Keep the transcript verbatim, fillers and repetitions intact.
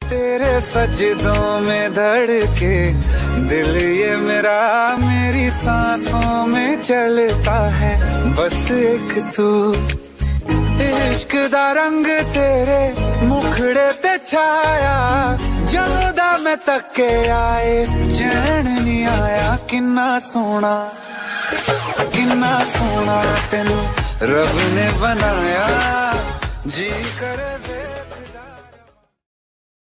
तेरे सजदों में धड़के दिल ये मेरा मेरी सांसों में चलता है बस एक तू। इश्क दा रंग तेरे मुखड़े ते छाया ਜਦੋਂ ਦਾ मैं तके आए चैन नहीं आया। किन्ना सोना किन्ना सोना तेनू रब ने बनाया जी करे वे